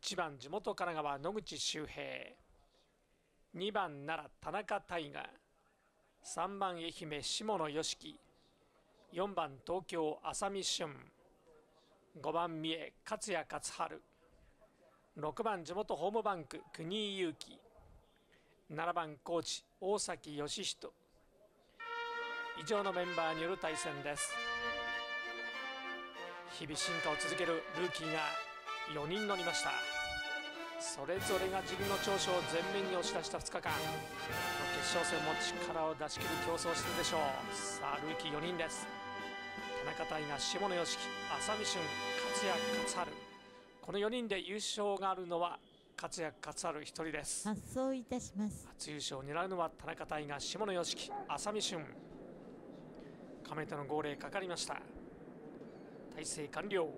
1番地元神奈川野口周平、2番奈良田中大河、3番愛媛下野良樹、4番東京浅見俊、5番三重勝谷勝春、6番地元ホームバンク国井祐希、7番高知大崎義人。以上のメンバーによる対戦です。日々進化を続けるルーキーが4人乗りました。それぞれが自分の長所を前面に押し出した2日間、決勝戦も力を出し切る競争をするでしょう。さあルーキー4人です。田中大河、下野良樹、浅見俊、勝谷勝春。この4人で優勝があるのは勝谷勝春1人です。 発送いたします。 初優勝を狙うのは田中大河、下野良樹、浅見俊。亀との号令かかりました。体制完了。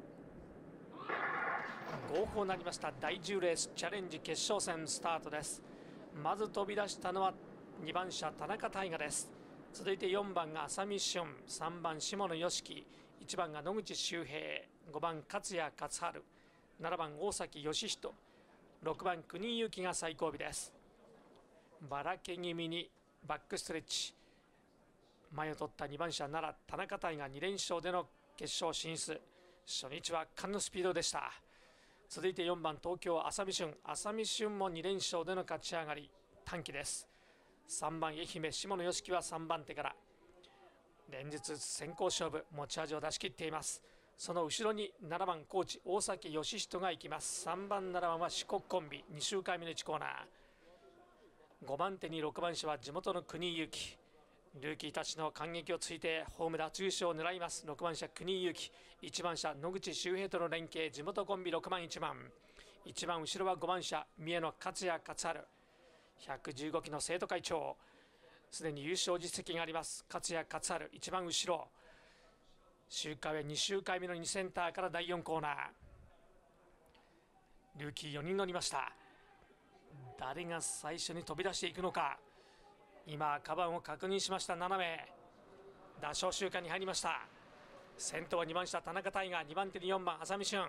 号砲なりました。第10レースチャレンジ決勝戦スタートです。まず飛び出したのは2番車田中大河です。続いて4番が浅見俊、3番下野良樹、1番が野口周平、5番勝谷勝春、7番大崎義人、6番国井祐希が最後尾です。ばらけ気味にバックストレッチ、前を取った2番車奈良田中大河2連勝での決勝進出。初日は圧巻のスピードでした。続いて4番東京浅見俊、浅見俊も2連勝での勝ち上がり、短期です。3番愛媛下野良樹は3番手から連日先行勝負、持ち味を出し切っています。その後ろに7番高知大崎義人が行きます。3番7番は四国コンビ、2周回目の1コーナー。5番手に6番手は地元の国井祐希。ルーキーたちの感激をついてホームで初優勝を狙います。6番車国井祐希、1番車野口周平との連携、地元コンビ6番1番、一番後ろは5番車三重の勝谷勝春、115期の生徒会長、すでに優勝実績があります勝谷勝春。一番後ろ周回は2周回目の2センターから第4コーナー。ルーキー4人乗りました。誰が最初に飛び出していくのか。今カバンを確認しました。7名打賞周回に入りました。先頭は2番車田中大河、2番手に4番浅見俊。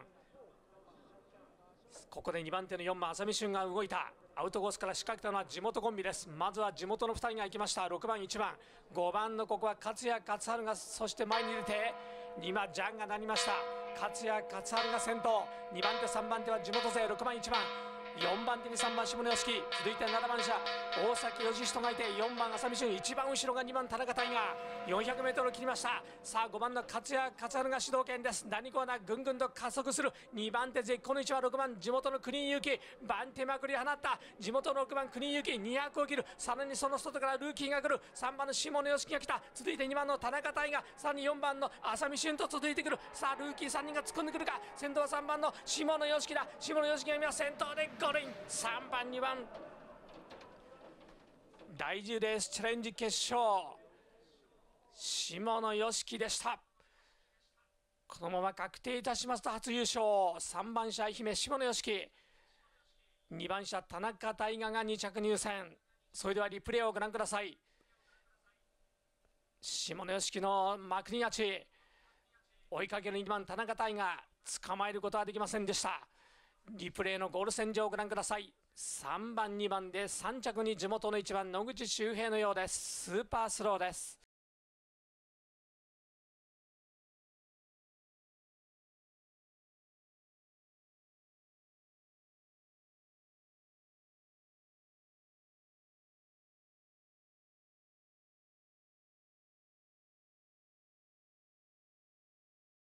ここで2番手の4番浅見俊が動いた。アウトコースから仕掛けたのは地元コンビです。まずは地元の2人が行きました。6番1番5番のここは勝谷勝春がそして前に出て、今ジャンが鳴りました。勝谷勝春が先頭、2番手3番手は地元勢6番1番、4番手に3番下野良樹、続いて7番車大崎義人がいて、4番浅見俊、一番後ろが2番田中大河。 400m を切りました。さあ5番の勝谷勝春が主導権です。何コーナーぐんぐんと加速する。2番手絶好の位置は6番地元の国井祐希、番手まくり放った地元の6番国井祐希、200を切る。さらにその外からルーキーが来る。3番の下野良樹が来た。続いて2番の田中大河、さらに4番の浅見俊と続いてくる。さあルーキー3人が突っ込んでくるか。先頭は3番の下野良樹だ。下野良樹が今先頭でゴールイン。3番2番第10レースチャレンジ決勝、下野良樹でした。このまま確定いたしますと初優勝。3番車愛媛下野良樹、2番車田中大河が2着入線。それではリプレイをご覧ください。下野良樹のまくり勝ち、追いかける2番田中大河捕まえることはできませんでした。リプレイのゴール線上をご覧ください。3番2番で3着に地元の1番野口周平のようです。スーパースローです。